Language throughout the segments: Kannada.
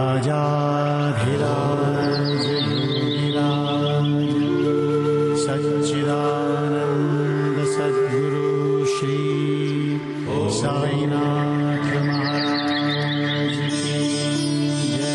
राजाधिराज योगिराज सच्चिदानंद सद्गुरु श्री साईनाथ महाराज की जय।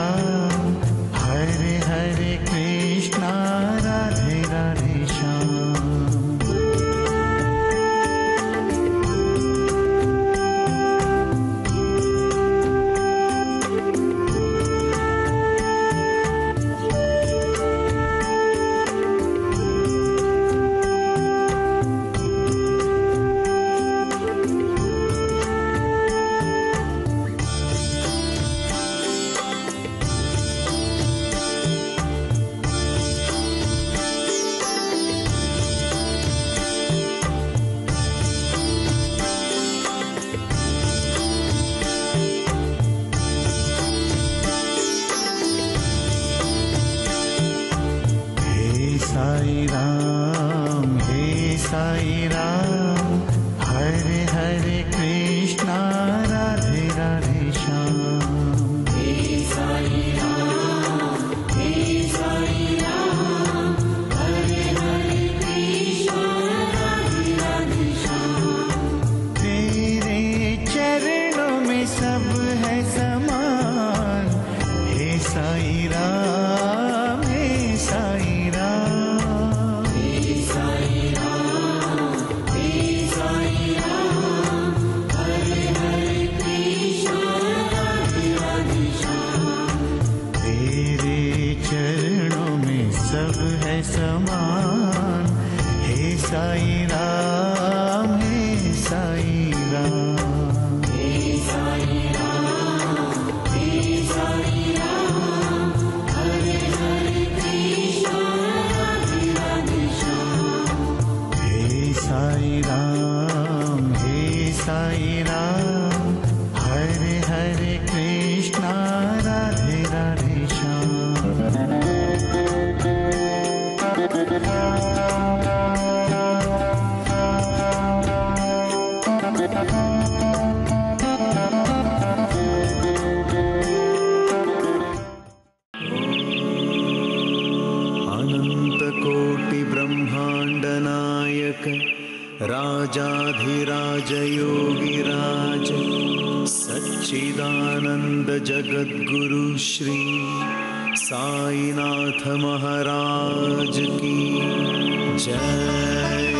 राम हरे हरे कृष्णा राधे राधे श्याम। साई राम हरे हरे कृष्णा राधे राधे श्याम। हे साई राम हरे हरे कृष्णा राधे राधे श्याम। तेरे चरणों में सब है समान। हे साई राम हे साई राम। सब है समान। हे साई राम हे साई राम। हे साई राम हरे हरे कृष्णा राधे राधे श्याम। हे साई राम हरे हरे कृष्णा राधे राधे श्याम। अनन्तकोटि ब्रह्माण्ड नायक राजाधिराज योगिराज सच्चिदानंद जगद्गुरु श्री साईनाथ महाराज की जय।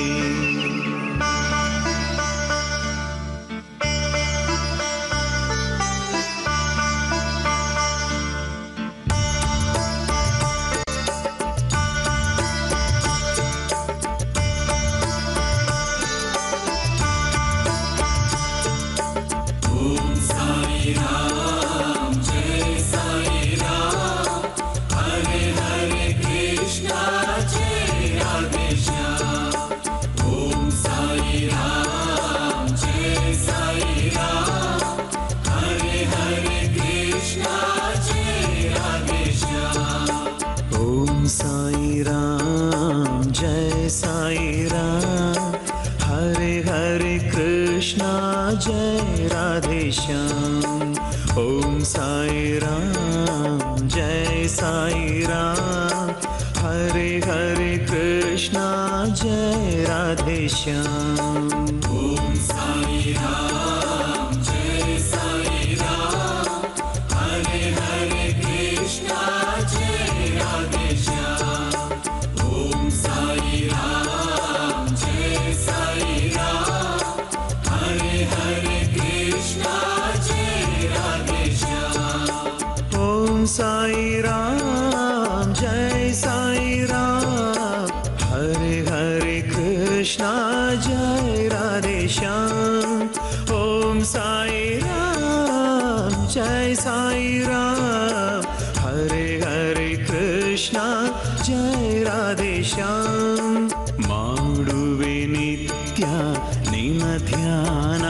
जय राधे श्याम। ओम साई राम जय साई राम हरे हरे कृष्णा जय राधे श्याम। ओम साई राम जय साई राम हरे हरे कृष्णा जय राधे श्याम। ओम साई राम जय साई राम हरे हरे कृष्णा जय राधे श्याम। ओम साई राम जय साई राम हरे हरे कृष्णा जय राधे श्याम। ओम साई राम जय साई राम हरे हरे कृष्णा जय राधे श्याम। ಮಾಡುವೆ ನಿತ್ಯ ನಿನ್ನ ಧ್ಯಾನ।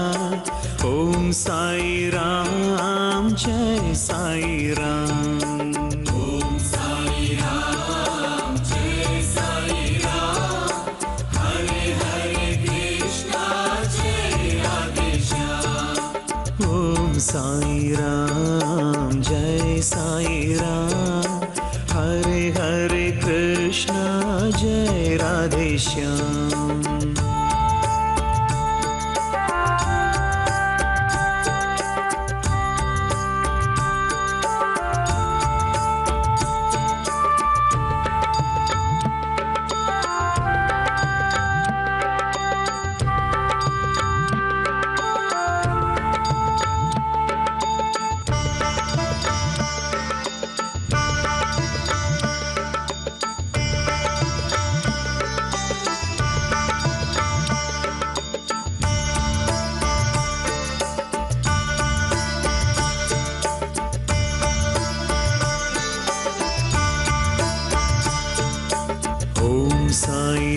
ಓಂ ಸಾಯಿ ರಾಮ್ ಜಯ ಸಾಯಿ ರಾಮ್। ಓಂ ಸಾಯಿ ರಾಮ್ ಜಯ ಸಾಯಿ ರಾಮ್ ಹರೆ ಹರೆ ಕೃಷ್ಣ ಜಯ ರಾಧೆ ಶ್ಯಾಮ್। ಓಂ ಸಾಯಿ ರಾಮ್ ಜಯ ಸಾಯಿ ರಾಮ್ हरे हरे कृष्णा जय Radhe Shyam.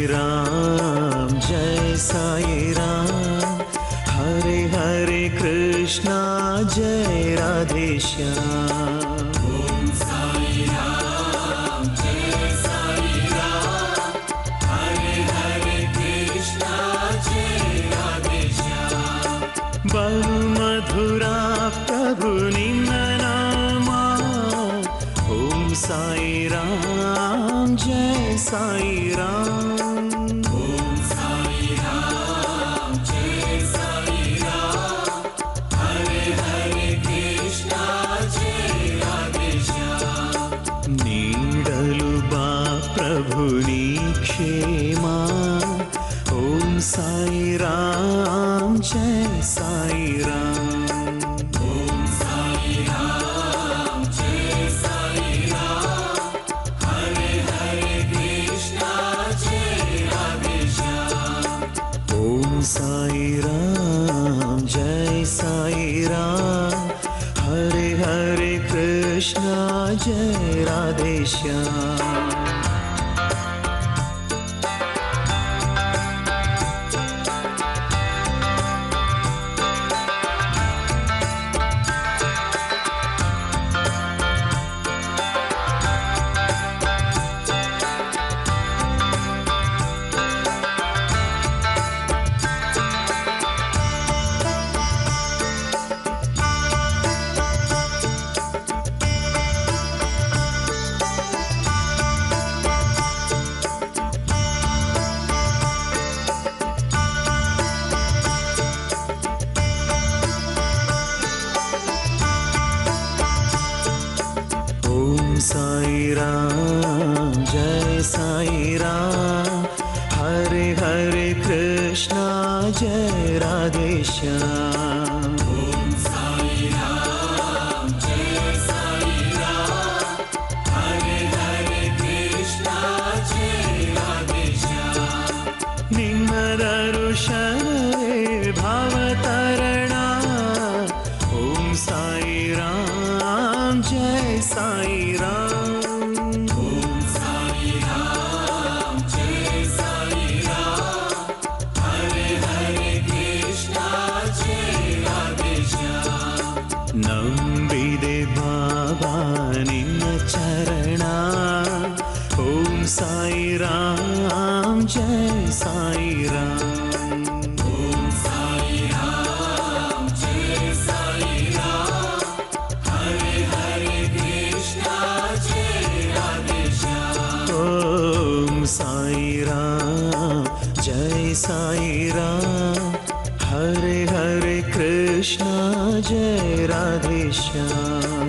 Ram, Jai Sai Ram. Hare Hare Krishna, Jai Radhe Shyam. Om Sai Ram, Jai Sai Ram. Hare Hare Krishna, Jai Radhe Shyam. Bahu madhura Prabhu Ninna Nama. Om Sai Ram, Jai Sai Ram. Om Sai Ram, Jai Sai Ram. Hare Hare Krishna, Jai Radhe Shyam. ನೀಡಲು ಬಾ ಪ್ರಭು ನೀ ಕ್ಷೇಮ. ಓಂ ಸಾಯಿ ರಾಮ್, ಜೈ Sai Ram. Om Sai Ram, Jai Sai Ram. Hare Hare Krishna, Jai Radhe Shyam. Om Sai Ram, ಜೈ ಸಾಯಿ ರಾಮ್. ಹರೆ ಹರೆ ಕೃಷ್ಣ, ಜೈ ರಾಧೆ ಶ್ಯಾಮ್. साई राम, जय साई राम. हरे हरे कृष्णा, जय Radhe Shyam. Om Sai Ram, Jai Sai Ram. Hare Hare Krishna, Jai Radhe Shyam. ನಿಮ್ಮದರುಷರೇ ಭಾವತರಣ. Om Sai Ram, ಜಯ Sai Ram. Om Sai Ram, Jai Sai Ram. Hare Hare Krishna, Jai Radhe Shyam. ನಂಬಿದೆ ಬಾಬಾ ನಿನ್ನ ಚರಣ. ಓಂ ಸಾಯಿ ರಾಮ್, ಜಯ Sai Ram. Om Sai Ram, Jai Sai Ram. Hare Hare Krishna, Jai Radhe Shyam. Om Sai Ram, ಜಯ ಸಾಯಿ ರಾಮ್. ಹರೆ ಹರೆ ಕೃಷ್ಣ, ಜಯ ರಾಧೆ ಶ್ಯಾಮ್.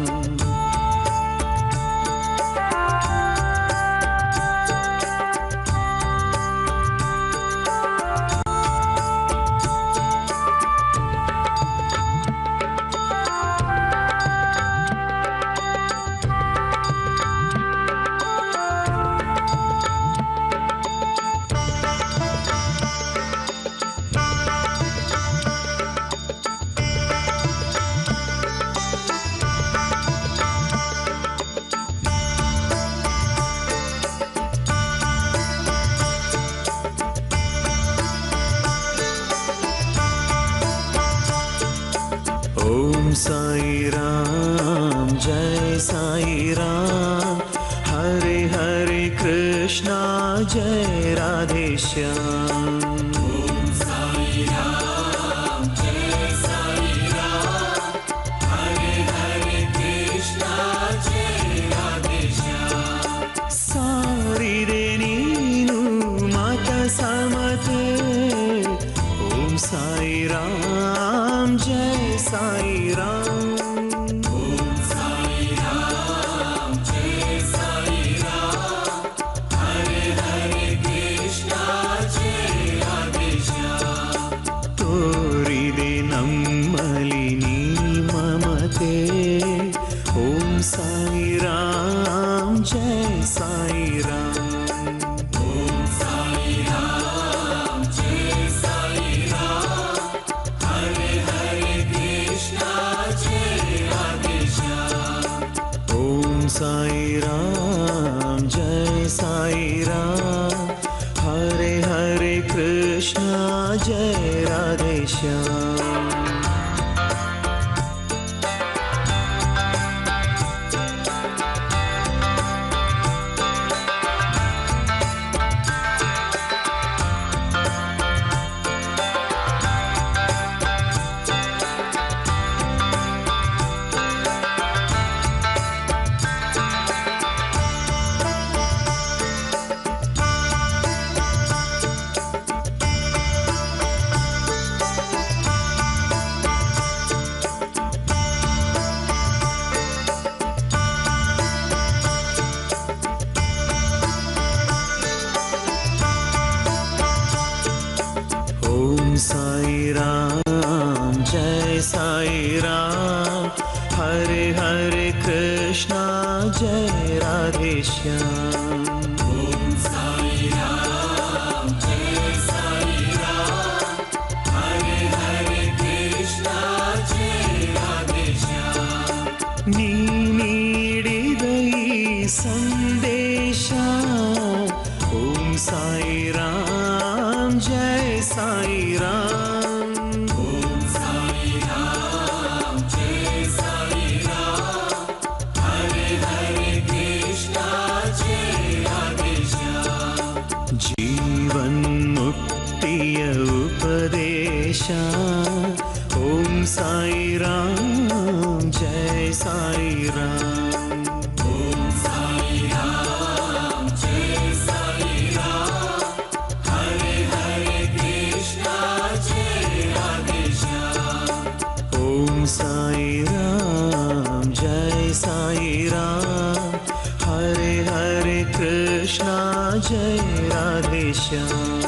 ओम साई राम, जय साई राम. हरे हरे कृष्णा, जय Radhe Shyam. Om Sai Ram, Jai Sai Ram. Hare Hare Krishna, Jai Radhe Shyam. ಸಾರಿದೆ ನೀನು ಮತ ಸಮತೆ. ಓಂ ಸಾಯಿ ರಾಮ್, ಜಯ Sai Ram. Om Sai Ram, Jai Sai Ram. Hare Hare Krishna, Jai Radhe Shyam. ತೋರಿದೆ ನಮ್ಮಲಿ ನೀ ಮಮತೆ. ಓಂ ಸಾಯಿ ರಾಮ್, ಜಯ Sai Ram. Om Sai Ram, Jai Sai Ram. Hare Hare Krishna, Jai Radhe Shyam. Om Sai Ram, ಜಯ ಸಾಯಿ ರಾಮ್. ಹರೆ जय राधे श्याम। ओम साई राम जय साई राम, हरे हरे कृष्णा जय राधे श्याम। ನೀ ನೀಡಿದ ಈ ಸಂದೇಶ ಓಂ ಸಾಯಿ ರಾಮ್ ಜಯ ಸಾಯಿ ರಾಮ್। ओम साई राम जय साई राम, हरे हरे कृष्णा जय राधे श्याम। ಜೀವನ್ ಮುಕ್ತಿಯ ಉಪದೇಶ ಓಂ ಸಾಯಿ ರಾಮ್ ಜಯ ಸಾಯಿ ರಾಮ್। ओम साई राम जय साई राम, हरे हरे कृष्णा जय राधे श्याम। ಓಂ ಸಾಯಿ ರಾಮ್ ಜಯ ಸಾಯಿ ರಾಮ್, ಹರೆ ಹರೆ ಕೃಷ್ಣ ಜಯ ರಾಧೆ ಶ್ಯಾಮ್।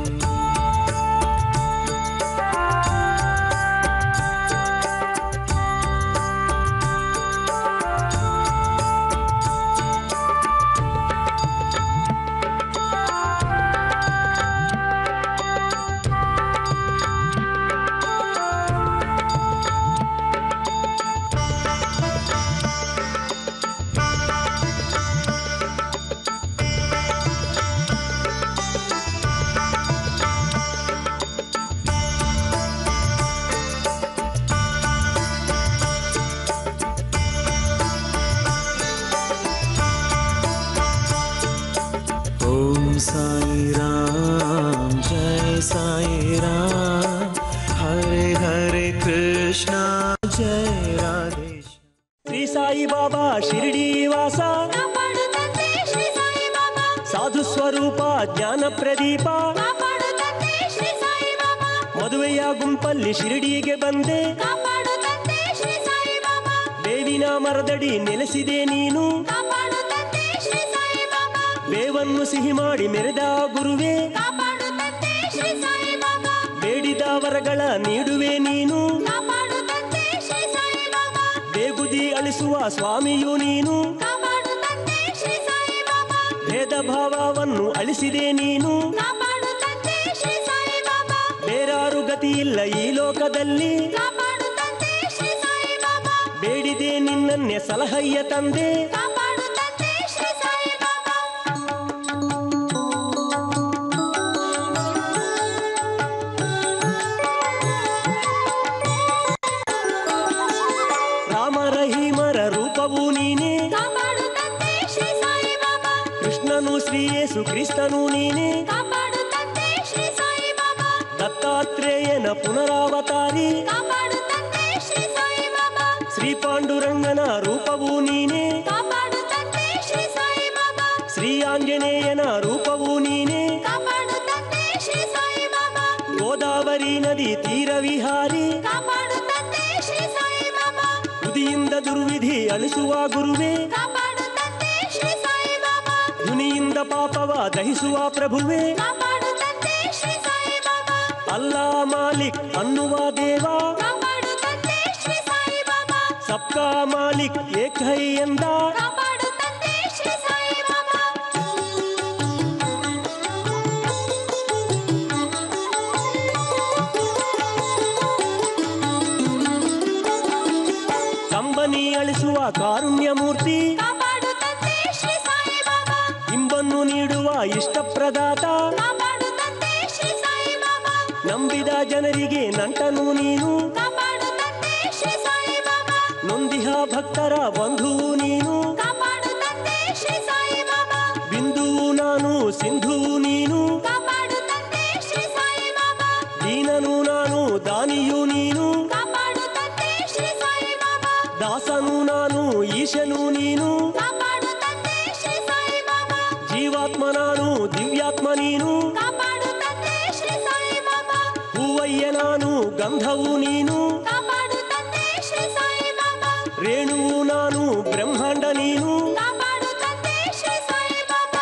ಓಂ ಸಾಯಿ ರಾಮ್ ಜಯ ಸಾಯಿ ರಾಮ್, ಹರೆ ಹರೆ ಕೃಷ್ಣ ಜಯ ರಾಧೆ ಶ್ಯಾಮ್। ಶ್ರೀ ಸಾಯಿ ಬಾಬಾ ಶಿರಡಿ ವಾಸ, ಕಾಪಾಡು ತಂದೆ ಶ್ರೀ ಸಾಯಿ ಬಾಬಾ, ಸಾಧು ಸ್ವರೂಪ ಜ್ಞಾನ ಪ್ರದೀಪ, ಕಾಪಾಡು ತಂದೆ ಶ್ರೀ ಸಾಯಿ ಬಾಬಾ, ಮದುವೆಯ ಗುಂಪಲ್ಲಿ ಶಿರಡಿಗೆ ಬಂದೆ, ಕಾಪಾಡು ತಂದೆ ಶ್ರೀ ಸಾಯಿ ಬಾಬಾ, ಬೇವಿನ ಮರದಡಿ ನೆಲೆಸಿದೆ ನೀನು, ಕಾಪಾಡು ತಂದೆ ಶ್ರೀ ಸಾಯಿ ಬಾಬಾ, ಬೇವನ್ನು ಸಿಹಿ ಮಾಡಿ ಮೆರೆದ ಗುರುವೆ, ಕಾಪಾಡು ತಂದೆ ಶ್ರೀ ಸಾಯಿ ಬಾಬಾ, ಬೇಡಿದ ವರಗಳ ನೀಡುವೆ ನೀನು, ಕಾಪಾಡು ತಂದೆ ಶ್ರೀ ಸಾಯಿ ಬಾಬಾ, ಬೇಗುದಿ ಅಳಿಸುವ ಸ್ವಾಮಿಯು ನೀನು, ಕಾಪಾಡು ತಂದೆ ಶ್ರೀ ಸಾಯಿ ಬಾಬಾ, ಭೇದ ಭಾವವನ್ನು ಅಳಿಸಿದೆ ನೀನು, ಕಾಪಾಡು ತಂದೆ ಶ್ರೀ ಸಾಯಿ ಬಾಬಾ, ಬೇರಾರು ಗತಿಯಿಲ್ಲ ಈ ಲೋಕದಲ್ಲಿ, ಕಾಪಾಡು ತಂದೆ ಶ್ರೀ ಸಾಯಿ ಬಾಬಾ, ಬೇಡಿದೆ ನಿನ್ನನ್ನೇ ಸಲಹಯ್ಯ ತಂದೆ, ಕಾಪಾಡು ತಂದೆ ಶ್ರೀ ಸಾಯಿ ಬಾಬಾ. ರಾಮ ರಹೀಮರ ರೂಪವು ನೀನೇ, ಕಾಪಾಡು ತಂದೆ ಶ್ರೀ ಸಾಯಿ ಬಾಬಾ, ಕೃಷ್ಣನು ಶ್ರೀ ಯೇಸು ಕ್ರಿಸ್ತನು ನೀನೇ, ಕಾಪಾಡು ತಂದೆ ಶ್ರೀ ಸಾಯಿ ಬಾಬಾ, ದತ್ತಾತ್ರೇಯನ ಪುನರಾವತಾರಿ, ಕಾಪಾಡು ತಂದೆ ಶ್ರೀ ಸಾಯಿ ಬಾಬಾ, ಶ್ರೀ ಪಾಂಡುರಂಗನ ರೂಪವು ನೀನೇ, ಕಾಪಾಡು ತಂದೆ ಶ್ರೀ ಸಾಯಿ ಬಾಬಾ, ಶ್ರೀ ಆಂಜನೇಯನ ರೂಪವು ನೀನೇ, ಕಾಪಾಡು ತಂದೆ ಶ್ರೀ ಸಾಯಿ ಬಾಬಾ, ಗೋದಾವರಿ ನದಿ ತೀರ ವಿಹಾರಿ, ಕಾಪಾಡು ತಂದೆ ಶ್ರೀ ಸಾಯಿ ಬಾಬಾ, ತುದಿಯಿಂದ ದುರ್ವಿಧಿ ಅಳಿಸುವ ಗುರುವೇ, ಕಾಪಾಡು ತಂದೆ ಶ್ರೀ ಸಾಯಿ ಬಾಬಾ, ಧ್ವನಿಯಿಂದ ಪಾಪವ ದಹಿಸುವ ಪ್ರಭುವೇ, ಕಾಪಾಡು ತಂದೆ ಶ್ರೀ ಸಾಯಿ ಬಾಬಾ, ಅಲ್ಲಾ ಮಾಲಿಕ್ ಅನ್ನುವ ದೇವ, ಕಾಪಾಡು ತಂದೆ ಶ್ರೀ ಸಾಯಿ ಬಾಬಾ, ಸಬ್ಕಾ ಮಾಲಿಕ್ ಏಕ್ ಹೈ ಎಂದ, ಕಾಪಾಡು ತಂದೆ ಶ್ರೀ ಸಾಯಿ ಬಾಬಾ. ಕಂಬನಿ ಅಳಿಸುವ ಕಾರುಣ್ಯ ಮೂರ್ತಿ, ಕಾಪಾಡು ತಂದೆ ಶ್ರೀ ಸಾಯಿ ಬಾಬಾ, ಇಂಬನ್ನು ನೀಡುವ ಇಷ್ಟಪ್ರದಾತ, ಕಾಪಾಡು ತಂದೆ ಶ್ರೀ ಸಾಯಿ ಬಾಬಾ, ನಂಬಿದ ಜನರಿಗೆ ನಂಟನು ನೀನು, ಕಾಪಾಡು ತಂದೆ ಶ್ರೀ ಸಾಯಿ ಬಾಬಾ, ನೊಂದಿಹ ಭಕ್ತರ ಬಂಧುವು ನೀನು, ಕಾಪಾಡು ತಂದೆ ಶ್ರೀ ಸಾಯಿ ಬಾಬಾ, ಬಿಂದುವು ನಾನು ಸಿಂಧುವು ನೀನು, ಕಾಪಾಡು ತಂದೆ ಶ್ರೀ ಸಾಯಿ ಬಾಬಾ, ದೀನನು ನಾನು ದಾನಿಯು ನೀನು, ಕಾಪಾಡು ತಂದೆ ಶ್ರೀ ಸಾಯಿ ಬಾಬಾ, ದಾಸನು ನಾನು ಈಶನು ನೀನು, ಕಾಪಾಡು ತಂದೆ ಶ್ರೀ ಸಾಯಿ ಬಾಬಾ, ಜೀವಾತ್ಮ ನಾನು ದಿವ್ಯಾತ್ಮ ನೀನು, ಕಾಪಾಡು ತಂದೆ ಶ್ರೀ ಸಾಯಿ ಬಾಬಾ, ಹೂವಯ್ಯ ನಾನು ಗಂಧವು ನೀನು, ಕಾಪಾಡು ತಂದೆ ಶ್ರೀ ಸಾಯಿ ಬಾಬಾ, ರೇಣುವು ನಾನು ಬ್ರಹ್ಮಾಂಡ ನೀನು, ಕಾಪಾಡು ತಂದೆ ಶ್ರೀ ಸಾಯಿ ಬಾಬಾ.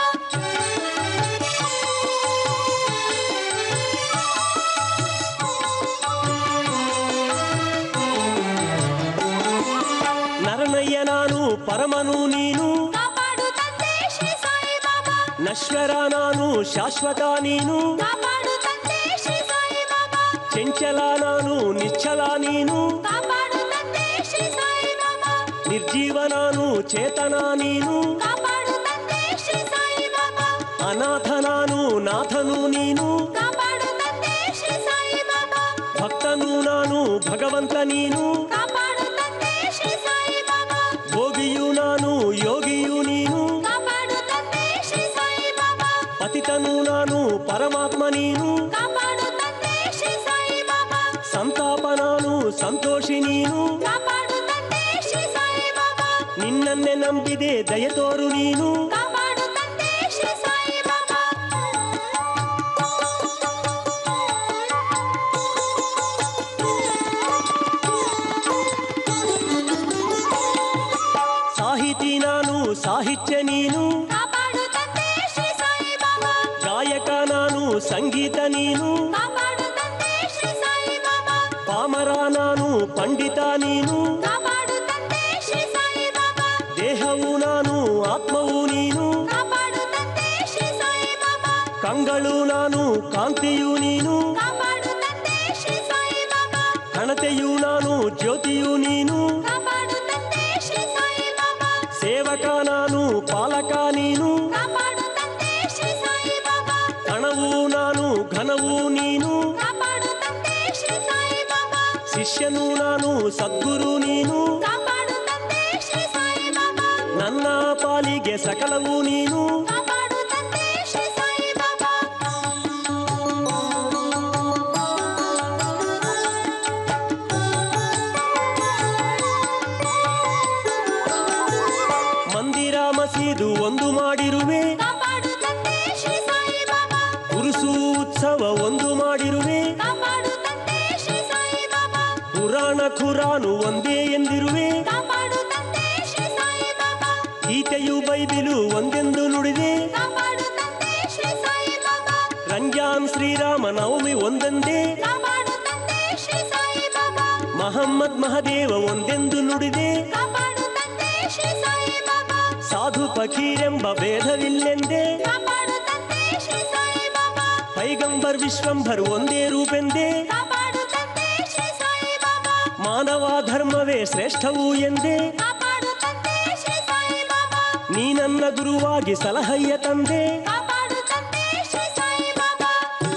ನರನಯ್ಯ ನಾನು ಪರಮನು ನೀನು, ನಶ್ವರ ನಾನು ಶಾಶ್ವತ ನೀನು, ಕಾಪಾಡು ತಂದೆ ಶ್ರೀ ಸಾಯಿ ಬಾಬಾ. ಚಂಚಲ ನಾನು ನಿಶ್ಚಲ ನೀನು, ಕಾಪಾಡು ತಂದೆ ಶ್ರೀ ಸಾಯಿ ಬಾಬಾ. ನಿರ್ಜೀವ ನಾನು ಚೇತನ ನೀನು, ಕಾಪಾಡು ತಂದೆ ಶ್ರೀ ಸಾಯಿ ಬಾಬಾ. ಅನಾಥ ನಾನು ನಾಥನು ನೀನು, ಕಾಪಾಡು ತಂದೆ ಶ್ರೀ ಸಾಯಿ ಬಾಬಾ. ಭಕ್ತನು ನಾನು ಭಗವಂತ ನೀನು, ಕಾಪಾಡು ತಂದೆ ಶ್ರೀ ಸಾಯಿ ಬಾಬಾ. ಭೋಗಿಯು ನಾನು ಯೋಗಿಯು ನೀನು, ಕಾಪಾಡು ತಂದೆ ಶ್ರೀ ಸಾಯಿ ಬಾಬಾ. ಪತಿತನು ನಾನು ಪರಮಾತ್ಮ ನೀನು, ಕಾಪಾಡು ತಂದೆ ಶ್ರೀ ಸಾಯಿ ಬಾಬಾ. ಸಂತಾಪ ನಾನು ಸಂತೋಷಿ ನೀನು, ಕಾಪಾಡು ತಂದೆ ಶ್ರೀ ಸಾಯಿ ಬಾಬಾ. ನಿನ್ನನ್ನೇ ನಂಬಿದೆ ದಯ ತೋರು ನೀನು, ಕಾಪಾಡು ತಂದೆ ಶ್ರೀ ಸಾಯಿ ಬಾಬಾ. ಸಾಹಿತಿ ನಾನು ಸಾಹಿತ್ಯ ನೀನು, ಕಾಪಾಡು ತಂದೆ ಶ್ರೀ ಸಾಯಿ ಬಾಬಾ. ಗಾಯಕ ನಾನು ಸಂಗೀತ ನೀನು, ಕಾಪಾಡು ತಂದೆ ಶ್ರೀ ಸಾಯಿ ಬಾಬಾ. ಪಾಮರ ನಾನು ಪಂಡಿತ ನೀನು, ಕಾಪಾಡು ತಂದೆ ಶ್ರೀ ಸಾಯಿ ಬಾಬಾ. ದೇಹವು ನಾನು ಆತ್ಮವು ನೀನು, ಕಾಪಾಡು ತಂದೆ ಶ್ರೀ ಸಾಯಿ ಬಾಬಾ. ಕಂಗಳು ನಾನು ಕಾಂತಿಯು ನೀನು, ಕಾಪಾಡು ತಂದೆ ಶ್ರೀ ಸಾಯಿ ಬಾಬಾ. ಹಣತೆಯು ನಾನು ಜ್ಯೋತಿಯು ನೀನು, ಕಾಪಾಡು ತಂದೆ ಶ್ರೀ ಸಾಯಿ ಬಾಬಾ. ಸೇವಕ ನಾನು ಪಾಲಕ ನೀನು, ಕಾಪಾಡು ತಂದೆ ಶ್ರೀ ಸಾಯಿ ಬಾಬಾ. ಕಣವು ನಾನು ಘನವು ನೀನು, ಕಾಪಾಡು ತಂದೆ ಶ್ರೀ ಸಾಯಿ ಬಾಬಾ. ಶಿಷ್ಯನು ನಾನು ಸದ್ಗುರು ನೀನು, ಕಾಪಾಡು ತಂದೆ ಶ್ರೀ ಸಾಯಿ ಬಾಬಾ. ನನ್ನ ಪಾಲಿಗೆ ಸಕಲವು ನೀನು, ಕಾಪಾಡು ತಂದೆ ಶ್ರೀ ಸಾಯಿ ಬಾಬಾ. ಮಂದಿರ ಮಸೀದು ಒಂದು ಮಾಡಿರುವೆ, ಕಾಪಾಡು ತಂದೆ ಶ್ರೀ ಸಾಯಿ ಬಾಬಾ. ಉರುಸು ಉತ್ಸವ ಒಂದು ಮಾಡಿರುವೆ, ಕಾಪಾಡು ತಂದೆ ಶ್ರೀ ಸಾಯಿ ಬಾಬಾ. ಪುರಾಣ ಖುರಾನು ಒಂದೇ ಎಂದಿರುವೆ, ಕಾಪಾಡು ತಂದೆ ಶ್ರೀ ಸಾಯಿ ಬಾಬಾ. ಗೀತೆಯು ಬೈಬಿಲು ಒಂದೆಂದು ನುಡಿದೆ, ಕಾಪಾಡು ತಂದೆ ಶ್ರೀ ಸಾಯಿ ಬಾಬಾ. ರಂಜಾನ್ ಶ್ರೀರಾಮ ನವಮಿ ಒಂದೆಂದೇ, ಕಾಪಾಡು ತಂದೆ ಶ್ರೀ ಸಾಯಿ ಬಾಬಾ. ಮಹಮ್ಮದ್ ಮಹದೇವ ಒಂದೆಂದು ನುಡಿದೆ, ಕಾಪಾಡು ತಂದೆ ಶ್ರೀ ಸಾಯಿ ಬಾಬಾ. ಸಾಧು ಫಕೀರೆಂಬ ಭೇದವಿಲ್ಲೆಂದೇ, ಕಾಪಾಡು ತಂದೆ ಶ್ರೀ ಸಾಯಿ ಬಾಬಾ. ಪೈಗಂಬರ್ ವಿಶ್ವಂಭರ್ ಒಂದೇ ರೂಪೆಂದೇ, ಕಾಪಾಡು ತಂದೆ ಶ್ರೀ ಸಾಯಿ ಬಾಬಾ. ಮಾನವ ಧರ್ಮವೇ ಶ್ರೇಷ್ಠವು ಎಂದೇ, ಕಾಪಾಡು ತಂದೆ ಶ್ರೀ ಸಾಯಿ ಬಾಬಾ. ನೀ ನನ್ನ ಗುರುವಾಗಿ ಸಲಹಯ್ಯ ತಂದೆ, ಕಾಪಾಡು ತಂದೆ ಶ್ರೀ ಸಾಯಿ ಬಾಬಾ.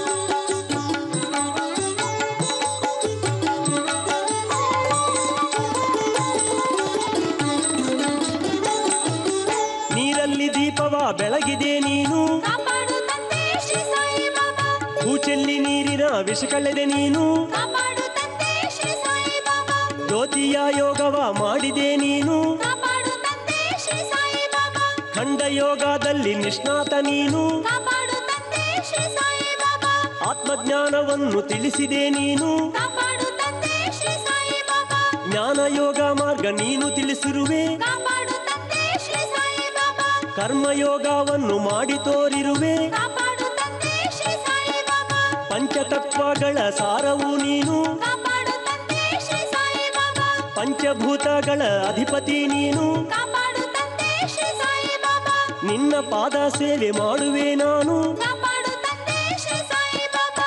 ನೀರಲ್ಲಿ ದೀಪವ ಬೆಳಗಿದೆ ನೀನು, ಕಾಪಾಡು ತಂದೆ ಶ್ರೀ ಸಾಯಿ ಬಾಬಾ. ಹೂಚೆಲ್ಲಿ ನೀರಿನ ವಿಷ ಕಳೆದೆ ನೀನು, ಕಾಪಾಡು ತಂದೆ ಶ್ರೀ ಸಾಯಿ ಬಾಬಾ. ಜ್ಯೋತಿಯ ಯೋಗವ ಮಾಡಿದೆ ನೀನು, ಕಾಪಾಡು ತಂದೆ ಶ್ರೀ ಸಾಯಿ ಬಾಬಾ. ಖಂಡ ಯೋಗದಲ್ಲಿ ನಿಷ್ಣಾತ ನೀನು, ಕಾಪಾಡು ತಂದೆ ಶ್ರೀ ಸಾಯಿ ಬಾಬಾ. ಆತ್ಮಜ್ಞಾನವನ್ನು ತಿಳಿಸಿದೆ ನೀನು, ಕಾಪಾಡು ತಂದೆ ಶ್ರೀ ಸಾಯಿ ಬಾಬಾ. ಜ್ಞಾನ ಯೋಗ ಮಾರ್ಗ ನೀನು ತಿಳಿಸಿರುವೆ, ಕಾಪಾಡು ತಂದೆ ಶ್ರೀ ಸಾಯಿ ಬಾಬಾ. ಕರ್ಮಯೋಗವನ್ನು ಮಾಡಿ ತೋರಿರುವೆ, ಕಾಪಾಡು ತಂದೆ ಶ್ರೀ ಸಾಯಿ ಬಾಬಾ. ಪಂಚತತ್ವಗಳ ಸಾರವು ನೀನು, ಕಾಪಾಡು ತಂದೆ ಶ್ರೀ ಸಾಯಿ ಬಾಬಾ. ಪಂಚಭೂತಗಳ ಅಧಿಪತಿ ನೀನು, ಕಾಪಾಡು ತಂದೆ ಶ್ರೀ ಸಾಯಿ ಬಾಬಾ. ನಿನ್ನ ಪಾದ ಸೇವೆ ಮಾಡುವೆ ನಾನು, ಕಾಪಾಡು ತಂದೆ ಶ್ರೀ ಸಾಯಿ ಬಾಬಾ.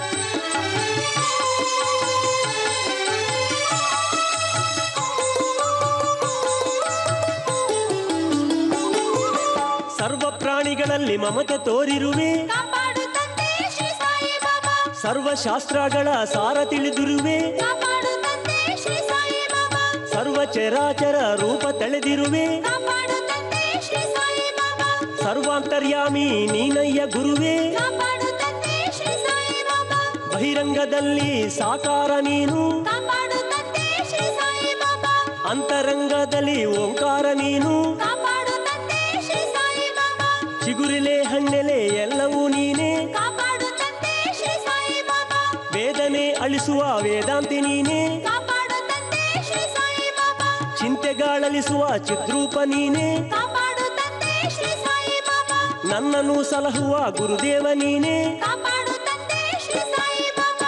ಸರ್ವ ಪ್ರಾಣಿಗಳಲ್ಲಿ ಮಮತೆ ತೋರಿರುವೆ, ಕಾಪಾಡು ತಂದೆ ಶ್ರೀ ಸಾಯಿ ಬಾಬಾ. ಸರ್ವಶಾಸ್ತ್ರಗಳ ಸಾರ ತಿಳಿದಿರುವೆ, ಕಾಪಾಡು ತಂದೆ ಶ್ರೀ ಸಾಯಿ ಬಾಬಾ. ಸರ್ವ ಚರಾಚರ ರೂಪ ತಳೆದಿರುವೆ, ಕಾಪಾಡು ತಂದೆ ಶ್ರೀ ಸಾಯಿ ಬಾಬಾ. ಸರ್ವಾಂತರ್ಯಾಮಿ ನೀನಯ್ಯ ಗುರುವೇ, ಕಾಪಾಡು ತಂದೆ ಶ್ರೀ ಸಾಯಿ ಬಾಬಾ. ಬಹಿರಂಗದಲ್ಲಿ ಸಾಕಾರ ನೀನು, ಕಾಪಾಡು ತಂದೆ ಶ್ರೀ ಸಾಯಿ ಬಾಬಾ. ಅಂತರಂಗದಲ್ಲಿ ಓಂಕಾರ ನೀನು, ಕಾಪಾಡು ತಂದೆ ಶ್ರೀ ಸಾಯಿ ಬಾಬಾ. ಚಿಗುರಿಲೆ ಹಣ್ಣೆಲೆ ಎಲ್ಲವೂ ನೀನೇ, ಕಾಪಾಡು ತಂದೆ ಶ್ರೀ ಸಾಯಿ ಬಾಬಾ. ವೇದನೆ ಅಳಿಸುವ ವೇದಾಂತಿ ನೀನೇ, ಕಾಪಾಡು ತಂದೆ ಶ್ರೀ ಸಾಯಿ ಬಾಬಾ. ಚಿಂತೆಗಾಳಲಿಸುವ ಚಿದ್ರೂಪ ನೀನೇ, ಕಾಪಾಡು ತಂದೆ ಶ್ರೀ ಸಾಯಿ ಬಾಬಾ. ನನ್ನನ್ನು ಸಲಹುವ ಗುರುದೇವ ನೀನೇ, ಕಾಪಾಡು ತಂದೆ ಶ್ರೀ ಸಾಯಿ ಬಾಬಾ.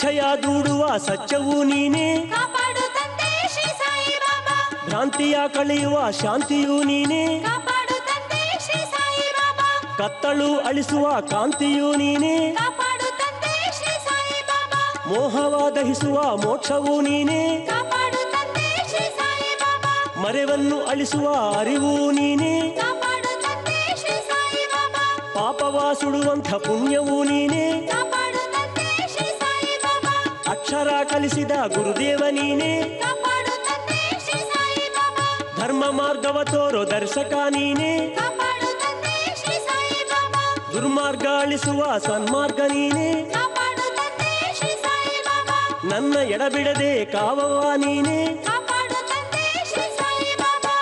ಅಕ್ಷಯ ದೂಡುವ ಸತ್ಯವೂ ನೀನೇ, ಕಾಪಾಡು ತಂದೆ ಶ್ರೀ ಸಾಯಿ ಬಾಬಾ. ಭ್ರಾಂತಿಯ ಕಳೆಯುವ ಶಾಂತಿಯೂ ನೀನೇ, ಕಾಪಾಡು ತಂದೆ ಶ್ರೀ ಸಾಯಿ ಬಾಬಾ. ಕತ್ತಳು ಅಳಿಸುವ ಕಾಂತಿಯೂ ನೀನೇ, ಕಾಪಾಡು ತಂದೆ ಶ್ರೀ ಸಾಯಿ ಬಾಬಾ. ಮೋಹವ ದಹಿಸುವ ಮೋಕ್ಷವೂ ನೀನೇ, ಕಾಪಾಡು ತಂದೆ ಶ್ರೀ ಸಾಯಿ ಬಾಬಾ. ಮರೆವನ್ನು ಅಳಿಸುವ ಅರಿವೂ ನೀನೇ, ಕಾಪಾಡು ತಂದೆ ಶ್ರೀ ಸಾಯಿ ಬಾಬಾ. ಪಾಪವ ಸುಡುವಂಥ ಪುಣ್ಯವೂ ನೀನೇ, ಕಾಪಾಡು ತಂದೆ ಶ್ರೀ ಸಾಯಿ ಬಾಬಾ. ಅಕ್ಷರ ಕಲಿಸಿದ ಗುರುದೇವ ನೀನೇ, ಕಾಪಾಡು ತಂದೆ ಶ್ರೀ ಸಾಯಿ ಬಾಬಾ. ಧರ್ಮ ಮಾರ್ಗವ ತೋರೋ ದರ್ಶಕ ನೀನೇ, ಕಾಪಾಡು ತಂದೆ ಶ್ರೀ ಸಾಯಿ ಬಾಬಾ. ದುರ್ಮಾರ್ಗ ಅಳಿಸುವ ಸನ್ಮಾರ್ಗ ನೀನೇ, ಕಾಪಾಡು ತಂದೆ ಶ್ರೀ ಸಾಯಿ ಬಾಬಾ. ನನ್ನ ಎಡಬಿಡದೆ ಕಾವವ ನೀನೇ, ಕಾಪಾಡು ತಂದೆ ಶ್ರೀ ಸಾಯಿ ಬಾಬಾ.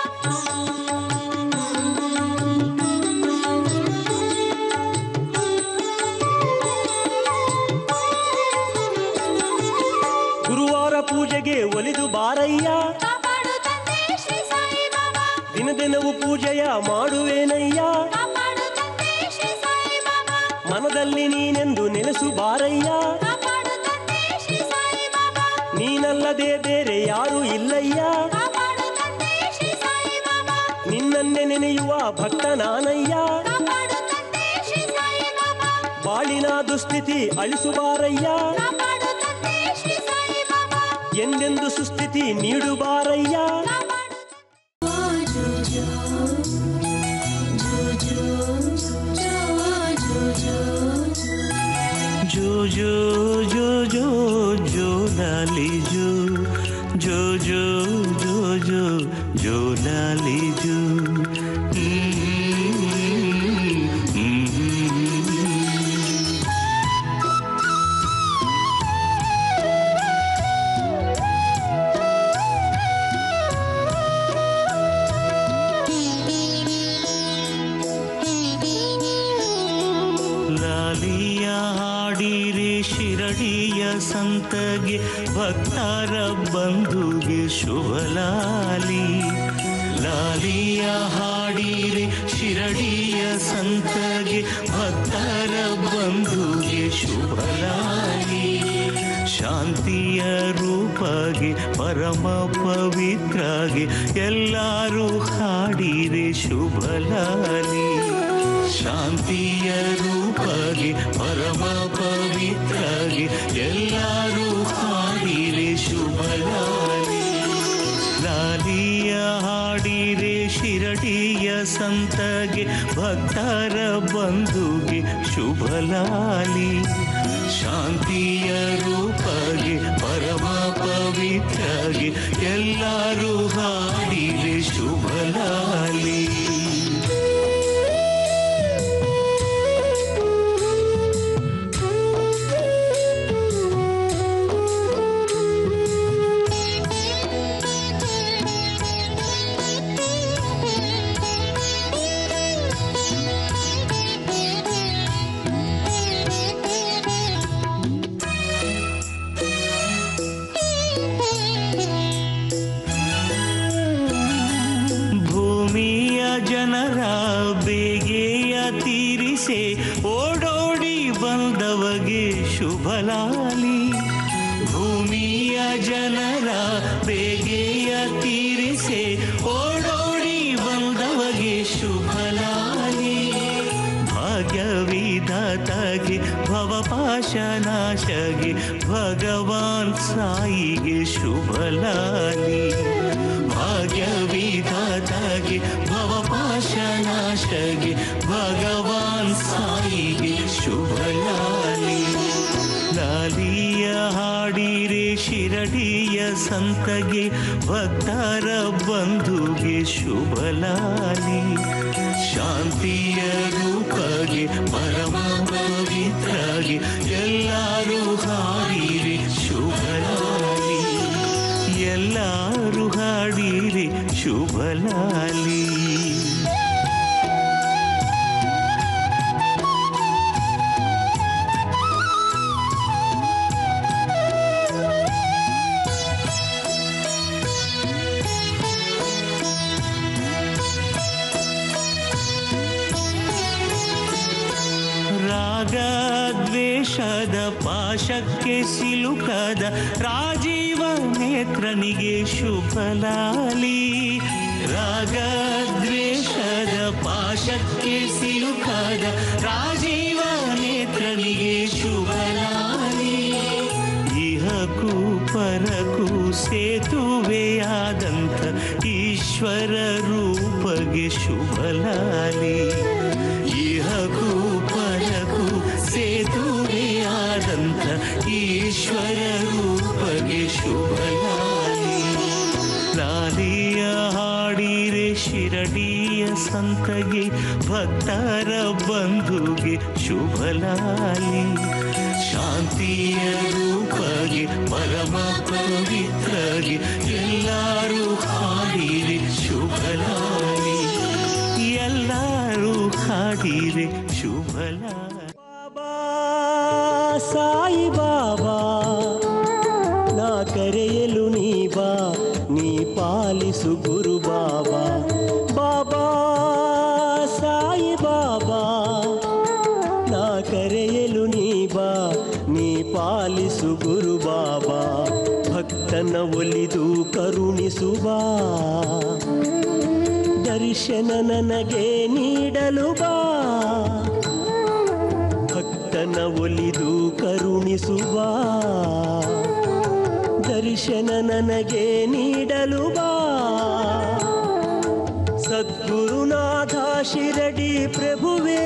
ಗುರುವಾರ ಪೂಜೆಗೆ ಒಲಿದು ಬಾರಯ್ಯ, ಕಾಪಾಡು ತಂದೆ ಶ್ರೀ ಸಾಯಿ ಬಾಬಾ. ದಿನ ದಿನವೂ ಪೂಜೆಯ ಮಾಡುವೇನಯ್ಯ, ಕಾಪಾಡು ತಂದೆ ಶ್ರೀ ಸಾಯಿ ಬಾಬಾ. ಮನದಲ್ಲಿ ನೀನೆಂದು ನೆಲೆಸು ಬಾರಯ್ಯ, ಕಾಪಾಡು ತಂದೆ ಶ್ರೀ ಸಾಯಿ ಬಾಬಾ. ನೀನಲ್ಲದೆ ಬೇರೆ ಯಾರೂ ಇಲ್ಲಯ್ಯ, ಕಾಪಾಡು ತಂದೆ ಶ್ರೀ ಸಾಯಿ ಬಾಬಾ. ನಿನ್ನನ್ನೇ ನೆನೆಯುವ ಭಕ್ತ ನಾನಯ್ಯ, ಕಾಪಾಡು ತಂದೆ ಶ್ರೀ ಸಾಯಿ ಬಾಬಾ. ಬಾಳಿನ ದುಸ್ಥಿತಿ ಅಳಿಸು ಬಾರಯ್ಯ, ಕಾಪಾಡು ತಂದೆ ಶ್ರೀ ಸಾಯಿ ಬಾಬಾ. ಎಂದೆಂದು ಸುಸ್ಥಿತಿ ನೀಡು ಬಾರಯ್ಯ, ಕಾಪಾಡು जो जो जो जो जो लाली जो जो जो जो जो जो लाली जो ಲಾಲಿಯ ಹಾಡಿರಿ ಶಿರಡಿಯ ಸಂತಗೆ ಭಕ್ತರ ಬಂಧುಗೆ ಶುಭಲಾಲಿ. ಲಾಲಿಯ ಹಾಡಿರಿ ಶಿರಡಿಯ ಸಂತಗೆ ಭಕ್ತರ ಬಂಧುಗೆ ಶುಭಲಾಲಿ. ಶಾಂತಿಯ ರೂಪಗೆ ಪರಮ ಪವಿತ್ರಗೆ ಎಲ್ಲರೂ ಹಾಡಿರಿ ಶುಭಲಾಲಿ. ಶಾಂತಿಯ ರೂಪಗೆ ಪರಮ ಪವಿತ್ರಗೆ ಎಲ್ಲರೂ ಹಾಡಿರೆ ಶುಭಲಾಲಿ. ಲಾಲಿಯ ಹಾಡಿರೆ ಶಿರಡಿಯ ಸಂತಗೆ ಭಕ್ತರ ಬಂಧುಗೆ ಶುಭಲಾಲಿ. ಶಾಂತಿಯ ರೂಪಗೆ ಪರಮ ಪವಿತ್ರಗೆ ಎಲ್ಲರೂ ಹಾಡಿರೆ ಶುಭಲಾಲಿ. ಜನರ ಬೇಗೆಯ ತೀರಿಸೆ ಓಡೋಡಿ ಬಂದವಗೆ ಶುಭಲಾಲಿ. ಭೂಮಿಯ ಜನರ ಬೇಗೆಯ ತೀರಿಸೆ ಓಡೋಡಿ ಬಂದವಗೆ ಶುಭಲಾಲಿ. ಭಾಗ್ಯವಿಧಾತಗೆ ಭವಪಾಶನಾಶಗೆ ಭಗವಾನ್ ಸಾಯಿಗೆ ಶುಭಲಾಲಿ. ಭಾಗ್ಯವಿಧಾತಗೆ ಭವಪಾಶನಾಶಗೆ ಭಗವಾನ್ ಸಾಯಿಗೆ ಶುಭಲಾಲಿ. ಲಾಲಿಯ ಹಾಡಿರೆ ಶಿರಡಿಯ ಸಂತಗೆ ಭಕ್ತರ ಬಂಧುಗೆ ಶುಭಲಾಲಿ. ಶಾಂತಿಯ ರೂಪಗೆ ಪರಮ ಪವಿತ್ರಗೆ ಎಲ್ಲರೂ ಹಾಡಿರೆ ಶುಭಲಾಲಿ. ಎಲ್ಲರೂ ಹಾಡಿರೆ ಶುಭಲಾಲಿ. ರಾಗ ದ್ವೇಷದ ಪಾಶಕ್ಕೆ ಸಿಲುಕದ ರಾಜೀವ ನೇತ್ರನಿಗೆ ಶುಭಲಾಲಿ. ರಾಗ ದ್ವೇಷದ ಪಾಶಕ್ಕೆ ಸಿಲುಕದ ರಾಜೀವ ನೇತ್ರನಿಗೆ ಶುಭಲಾಲಿ. ಇಹಕ್ಕೂ ಪರಕ್ಕೂ ಸೇತುವೆಯಾದಂಥ ಈಶ್ವರ ರೂಪಗೆ ಶುಭಲಾಲಿ. ಇಹಕ್ಕೂ ಪರಕ್ಕೂ ಸೇತುವೆಯಾದಂಥ ಈಶ್ವರ ರೂಪಗೆ ಶುಭಲಾಲಿ. ಲಾಲಿಯ ಹಾಡಿರೆ ಶಿರಡಿಯ ಸಂತಗೆ ಭಕ್ತರ ಬಂಧುಗೆ ಶುಭಲಾಲಿ. ಶಾಂತಿಯ ರೂಪಗೆ ಪರಮ ಪವಿತ್ರಗೆ ಎಲ್ಲರೂ ಹಾಡಿರೆ ಶುಭಲಾಲಿ. ಎಲ್ಲರೂ ಹಾಡಿರೆ ಶುಭಲಾಲಿ. ಬಾಬಾ ಸಾಯಿ ಬಾಬಾ ನಾ ಕರೆಯಲು ನೀ ಬಾ, ನೀ ಪಾಲಿಸು ಗುರು ಬಾಬಾ. ಬಾಬಾ ಸಾಯಿ ಬಾಬಾ ನಾ ಕರೆಯಲು ನೀ ಬಾ, ನೀ ಪಾಲಿಸು ಗುರು ಬಾಬಾ. ಭಕ್ತನ ಒಲಿದು ಕರುಣಿಸುವ ದರ್ಶನ ನನಗೆ ನೀಡಲು ಬಾ. ಭಕ್ತನ ಒಲಿದು ಕರುಣಿಸುವ ದರ್ಶನ ನನಗೆ ನೀಡಲು ಬಾ. ಸದ್ಗುರುನಾಥ ಶಿರಡಿ ಪ್ರಭುವೇ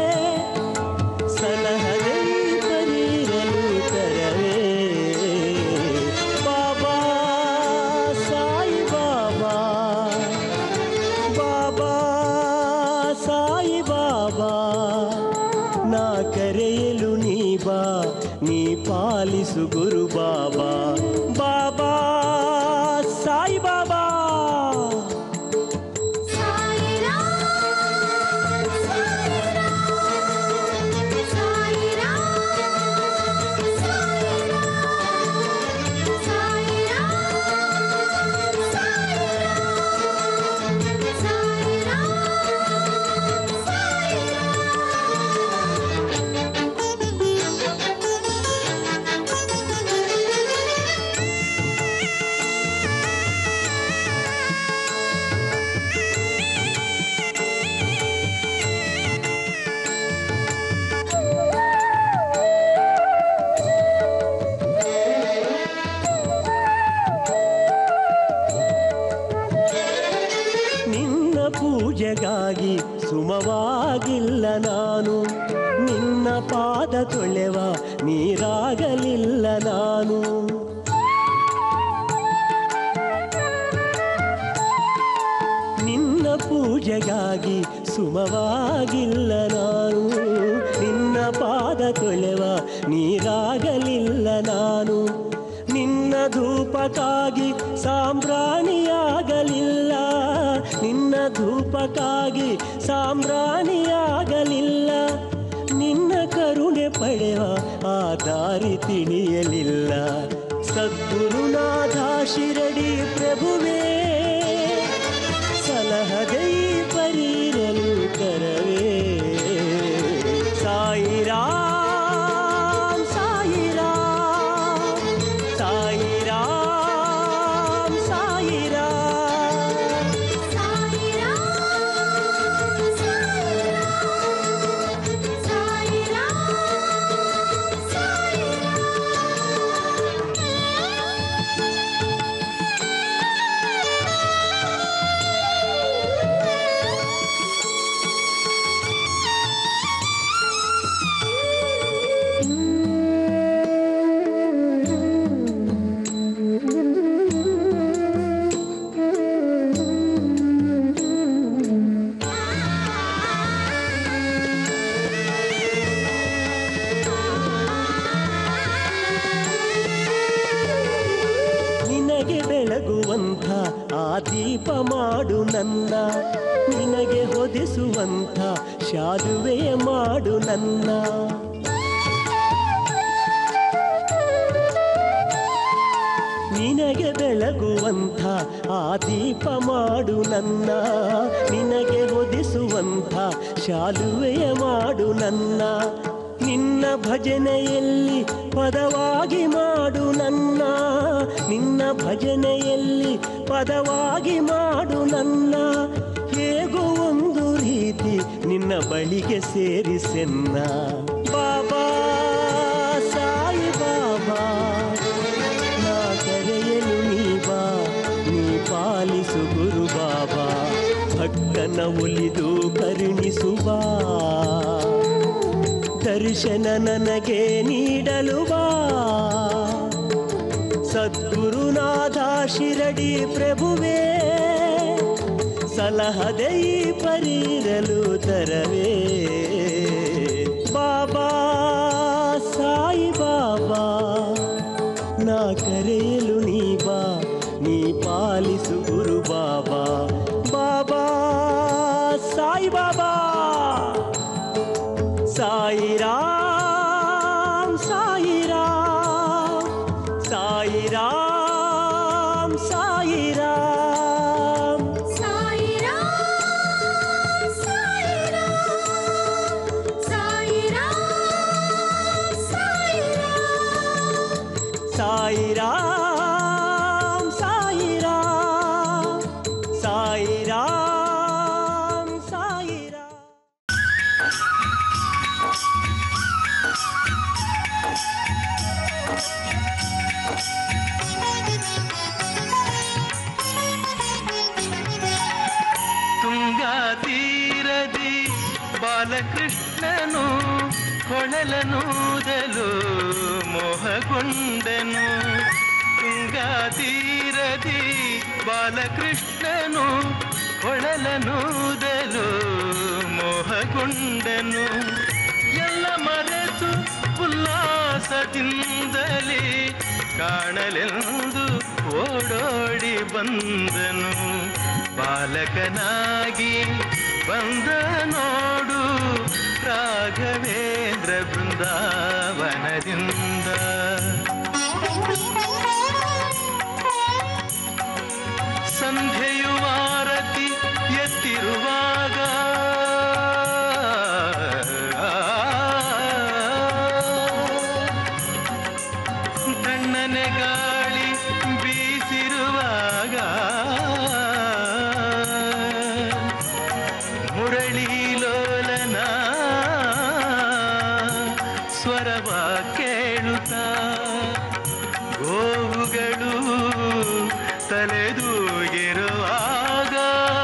ಸಲಹದೆ ಪರೀರಲು ಕರವೇ. ಬಾಬಾ ಸಾಯಿ ಬಾಬಾ, ಬಾಬಾ ಸಾಯಿ ಬಾಬಾ ನಾ ಕರೆಯಲು ನೀ ಬಾ, ನೀ ಪಾಲಿಸು ಗುರು ಬಾಬಾ. ಬಾಬಾ ಸಾಯಿ ಬಾಬಾ. ಪೂಜೆಗಾಗಿ ಸುಮವಾಗಿಲ್ಲ ನಾನು, ನಿನ್ನ ಪಾದ ತೊಳೆವ ನೀರಾಗಲಿಲ್ಲ ನಾನು. ನಿನ್ನ ಪೂಜೆಗಾಗಿ ಸುಮವಾಗಿಲ್ಲ ನಾನು, ನಿನ್ನ ಪಾದ ತೊಳೆವ ನೀರಾಗಲಿಲ್ಲ ನಾನು. ನಿನ್ನ ಧೂಪಕ್ಕಾಗಿ ಸಾಂಬ್ರಾಣಿಯಾಗಲಿಲ್ಲ, ನಿನ್ನ ಧೂಪಕ್ಕಾಗಿ ಸಾಂಬ್ರಾಣಿಯಾಗಲಿಲ್ಲ. ನಿನ್ನ ಕರುಣೆ ಪಡೆವ ಆ ದಾರಿ ತಿಳಿಯಲಿಲ್ಲ. ಸದ್ಗುರುನಾಥ ಶಿರಡಿ ಪ್ರಭುವೇ ಸಲಹಗೈ ಪರೀರಲು ಕರವೇ. ಸಾಯಿರಾಮ್ ಸಾಯಿರಾಮ್ ಸಾಯಿರಾಮ್ ಸಾಯಿರಾಮ್ ಬೆಳಗುವಂಥ ಆ ದೀಪ ಮಾಡು ನನ್ನ, ನಿನಗೆ ಹೊದಿಸುವಂಥ ಶಾಲುವೆಯ ಮಾಡು ನನ್ನ. ನಿನಗೆ ಬೆಳಗುವಂಥ ಆ ದೀಪ ಮಾಡು ನನ್ನ, ನಿನಗೆ ಹೊದಿಸುವಂಥ ಶಾಲುವೆಯ ಮಾಡು ನನ್ನ. ನಿನ್ನ ಭಜನೆಯಲ್ಲಿ ಪದವಾಗಿ ಮಾಡು ನನ್ನ, ನಿನ್ನ ಭಜನೆಯಲ್ಲಿ ಪದವಾಗಿ ಮಾಡು ನನ್ನ. ಹೇಗೋ ಒಂದು ರೀತಿ ನಿನ್ನ ಬಳಿಗೆ ಸೇರಿಸೆನ್ನ. ಬಾಬಾ ಸಾಯಿ ಬಾಬಾ, ನಾ ಕರೆಯಲು ನೀ ಬಾ, ನೀ ಪಾಲಿಸು ಗುರು ಬಾಬಾ. ಭಕ್ತನ ಒಲಿದು ಕರುಣಿಸುವ ದರ್ಶನ ನನಗೆ ನೀಡಲು ಬಾ. ಸದ್ಗುರುನಾಥ ಶಿರಡಿ ಪ್ರಭುವೇ, ಸಲಹದೆ ಈ ಪರಿರಲು ತರವೇ. ಬಾಬಾ ಸಾಯಿ ಬಾಬಾ, ನಾ ಕರೆಯಲು ನೀ ಬಾ, ನೀ ಪಾಲಿಸು ಗುರು ಬಾಬಾ. ಬಾಬಾ ಸಾಯಿ ಬಾಬಾ. ಸಾಯಿ ರಾಮ್ ಸಾಯಿ ರಾಮ್, ಸಾಯಿ ರಾಮ್ ಸಾಯಿ ರಾಮ್. ಸಾಯಿ ರಾಮ್ ಸಾಯಿ ರಾಮ್, ಸಾಯಿ ರಾಮ್ ಸಾಯಿ ರಾಮ್. ಸಾಯಿ ರಾಮ್ ಸಾಯಿ ರಾಮ್, ಸಾಯಿ ರಾಮ್ ಸಾಯಿ ರಾಮ್. ತುಂಗಾ ತೀರದಿ ಬಾಲಕೃಷ್ಣನು ಕೊಳಲನೂದಲು ಮೋಹಗೊಂಡನು. ತುಂಗಾ ತೀರದಿ ಬಾಲಕೃಷ್ಣನು ಕೊಳಲನೂದಲು ಮೋಹಗೊಂಡನು. ಎಲ್ಲ ಮರೆತು ಉಲ್ಲಾಸದಿಂದಲೇ ಕಾಣಲೆಂದು ಓಡೋಡಿ ಬಂದನು. ಬಾಲಕನಾಗಿ ಬಂದ ನೋಡು ರಾಘವೇಂದ್ರ ಬೃಂದಾವನದಿಂದ. ಸಂಧ್ಯೆಯು ಆರತಿ ಎತ್ತಿರುವಾಗ ತಣ್ಣನೆ ಗಾಳಿ ಬೀಸಿರುವಾಗ ಮುರಳೀಲೋಲನ ಸ್ವರವ ಕೇಳುತ್ತಾ ಗೋವುಗಳು ತಲೆದೂಗಿರುವಾಗ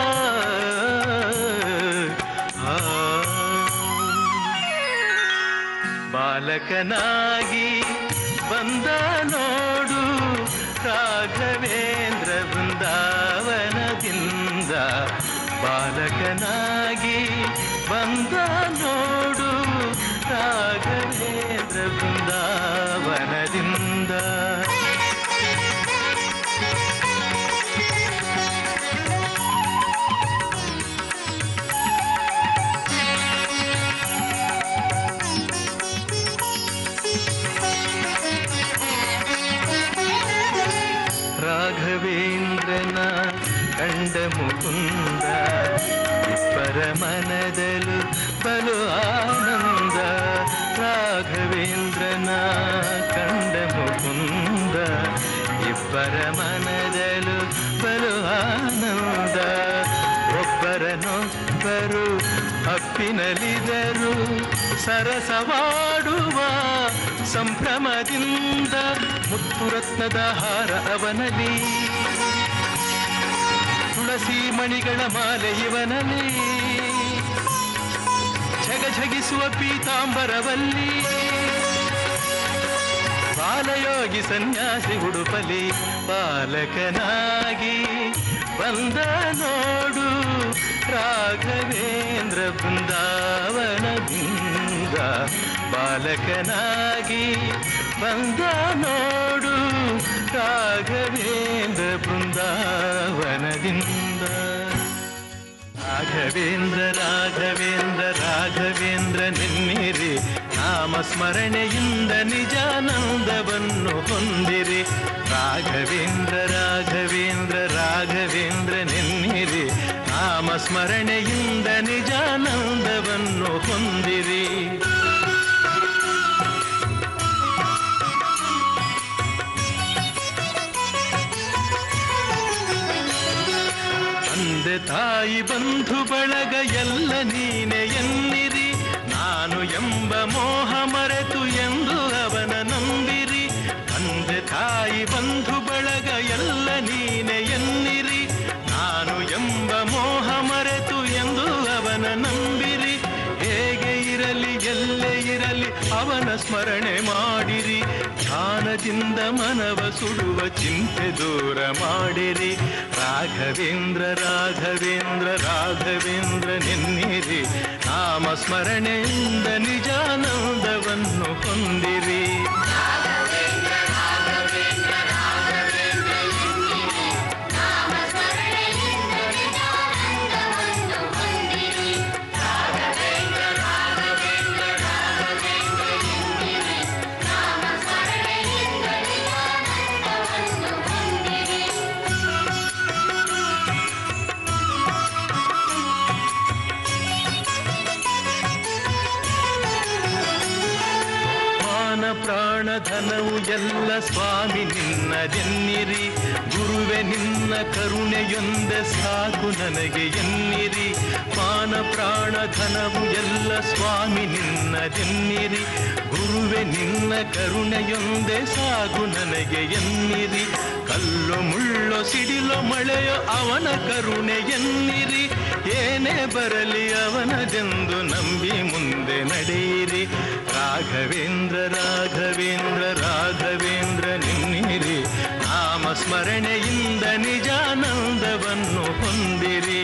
ಬಾಲಕನಾಗಿ ಬಂದ ನೋಡು ರಾಘವೇಂದ್ರ ಬೃಂದಾವನದಿಂದ. ಬಾಲಕನಾಗಿ ಬಂದ ನೋಡು ರಾಘವೇಂದ್ರ ಬೃಂದಾವನದಿಂದ. ರಾಘವೇಂದ್ರನ ಕಂಡ ಮುಕುಂದ, ಇಬ್ಬರ ಮನದಲು ಬಲು ಆನಂದ. ರಾಘವೇಂದ್ರನ ಕಂಡ ಮುಕುಂದ, ಇಬ್ಬರ ಮನದಲು ಬಲು ಆನಂದ. ಒಬ್ಬರನೊಬ್ಬರು ಅಪ್ಪಿನಲಿದರು ಸರಸವಾಡುವ ಸಂಭ್ರಮದಿಂದ. ಮುತ್ತು ರತ್ನದ ಹಾರ ಅವನಲ್ಲಿ, ತುಳಸಿ ಮಣಿಗಳ ಮಾಲೆ ಇವನಲ್ಲಿ, ಝಗಝಗಿಸುವ ಪೀತಾಂಬರವಲ್ಲಿ ಬಾಲಯೋಗಿ ಸನ್ಯಾಸಿ ಉಡುಪಲಿ. ಬಾಲಕನಾಗಿ ಬಂದ ನೋಡು ರಾಘವೇಂದ್ರ ಬೃಂದಾವನದಿಂದ. ಬಾಲಕನಾಗಿ ಬಂದ ನೋಡು ರಾಘವೇಂದ್ರ ಬೃಂದಾವನದಿಂದ. ರಾಘವೇಂದ್ರ ರಾಘವೇಂದ್ರ ರಾಘವೇಂದ್ರ ನೆನ್ನಿರಿ, ನಾಮಸ್ಮರಣೆಯಿಂದ ನಿಜಾನಂದವನ್ನು ಹೊಂದಿರಿ. ರಾಘವೇಂದ್ರ ರಾಘವೇಂದ್ರ ರಾಘವೇಂದ್ರ ನೆನ್ನಿರಿ, ನಾಮಸ್ಮರಣೆಯಿಂದ ನಿಜಾನಂದವನ್ನು ಹೊಂದಿರಿ. ತಾಯಿ ಬಂಧು ಬಳಗ ಎಲ್ಲ ನೀನೆ ಎನ್ನಿರಿ, ನಾನು ಎಂಬ ಮೋಹ ಮರೆತು ಎಂದು ಅವನ ನಂಬಿರಿ. ತಂದೆ ತಾಯಿ ಬಂಧು ಬಳಗ ಎಲ್ಲ ನೀನೆ ಎನ್ನಿರಿ, ನಾನು ಎಂಬ ಮೋಹ ಮರೆತು ಎಂದು ಅವನ ನಂಬಿರಿ. ಹೇಗೆ ಇರಲಿ ಎಲ್ಲೇ ಇರಲಿ ಅವನ ಸ್ಮರಣೆ ಮಾಡಿರಿ, ಧ್ಯಾನದಿಂದ ಮನವ ಸುಡುವ ಚಿಂತೆ ದೂರ ಮಾಡಿರಿ. ರಾಘವೇಂದ್ರ ರಾಘವೇಂದ್ರ ರಾಘವೇಂದ್ರ ನೆನ್ನಿರಿ, ನಾಮ ಸ್ಮರಣೆಯಿಂದ ನಿಜಾನಂದವನ್ನು ಹೊಂದಿರಿ. ಪ್ರಾಣ ಧನವು ಎಲ್ಲ ಸ್ವಾಮಿ ನಿನ್ನದೆನ್ನಿರಿ, ಗುರುವೆ ನಿನ್ನ ಕರುಣೆಯೊಂದೆ ಸಾಕು ನನಗೆ ಎನ್ನಿರಿ. ಮಾನ ಪ್ರಾಣ ಧನವು ಎಲ್ಲ ಸ್ವಾಮಿ ನಿನ್ನದೆನ್ನಿರಿ, ಗುರುವೆ ನಿನ್ನ ಕರುಣೆಯೊಂದೆ ಸಾಕು ನನಗೆ ಎನ್ನಿರಿ. ಕಲ್ಲು ಮುಳ್ಳು ಸಿಡಿಲು ಮಳೆಯೋ ಅವನ ಕರುಣೆ ಎನ್ನಿರಿ, ಏನೇ ಬರಲಿ ಅವನದೆಂದು ನಂಬಿ ಮುಂದೆ ನಡೆಯಿರಿ. ರಾಘವೇಂದ್ರ ರಾಘವೇಂದ್ರ ರಾಘವೇಂದ್ರ ನಿನ್ನಿರಿ, ನಾಮ ಸ್ಮರಣೆಯಿಂದ ನಿಜಾನಂದವನ್ನು ಹೊಂದಿರಿ.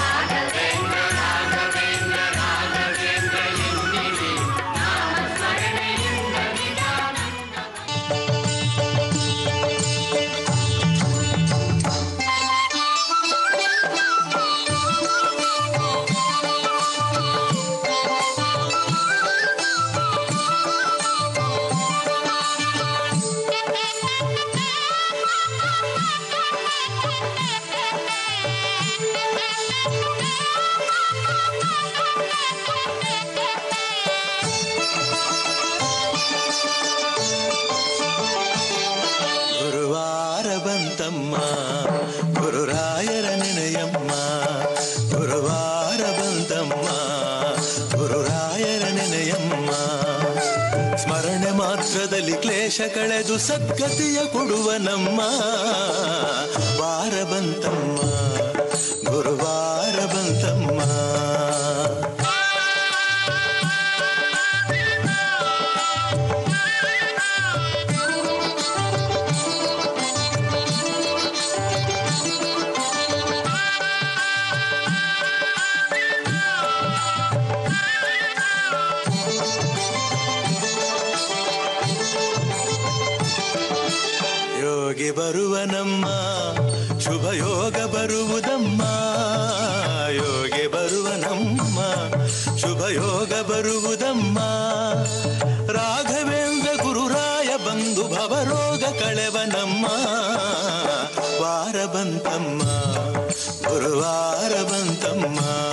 ಗುರುರಾಯರ ನೆನೆಯಮ್ಮ, ಗುರುವಾರ ಬಂತಮ್ಮ, ಗುರುರಾಯರ ನೆನೆಯಮ್ಮ. ಸ್ಮರಣೆ ಮಾತ್ರದಲ್ಲಿ ಕ್ಲೇಶ ಕಳೆದು ಸದ್ಗತಿಯ ಕೊಡುವ ನಮ್ಮ ವಾರ ಬಂತಮ್ಮ, ಗುರುವಾರ ಬಂತಮ್ಮ. ಯೋಗಿ ಬರುವನಮ್ಮ, ಶುಭ ಯೋಗ ಬರುವುದಮ್ಮ, ಯೋಗಿ ಬರುವನಮ್ಮ, ಶುಭ ಯೋಗ ಬರುವುದಮ್ಮ. ರಾಘವೇಂದ್ರ ಗುರುರಾಯ ಬಂದು ಭವರೋಗ ಕಳೆವನಮ್ಮ ವಾರ ಬಂತಮ್ಮ, ಗುರುವಾರ ಬಂತಮ್ಮ.